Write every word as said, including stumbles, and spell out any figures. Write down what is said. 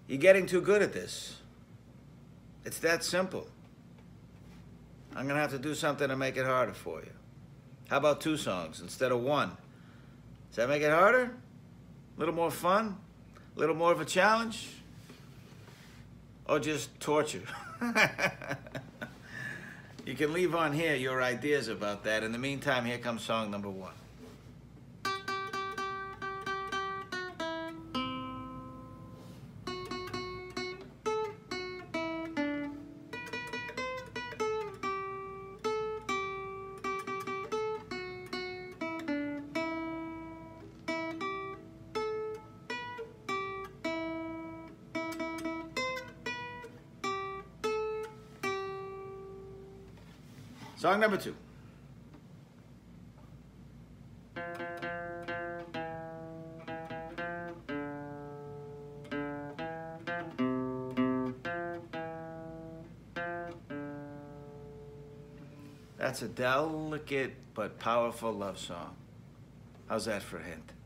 You're getting too good at this. It's that simple. I'm gonna have to do something to make it harder for you. How about two songs instead of one? Does that make it harder? A little more fun? A little more of a challenge? Or just torture? You can leave on here your ideas about that. In the meantime, here comes song number one. Song number two. That's a delicate but powerful love song. How's that for a hint?